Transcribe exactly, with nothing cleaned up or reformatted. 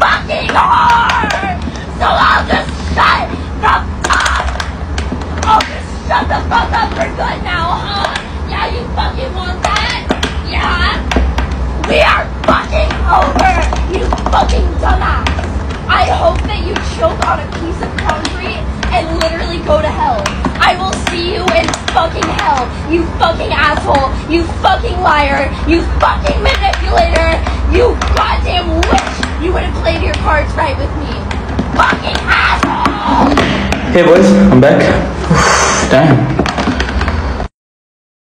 fucking whore! So I'll just shut the fuck! I'll just shut the fuck up for good now, huh? Yeah, you fucking want that? Yeah? We are fucking over, you fucking dumbass! I hope that you choke on a piece of concrete and literally go to hell. I will see you in fucking hell, you fucking asshole, you fucking liar, you fucking manipulator, you goddamn witch! You would have played your cards right with me. Fucking asshole! Hey boys, I'm back. Damn.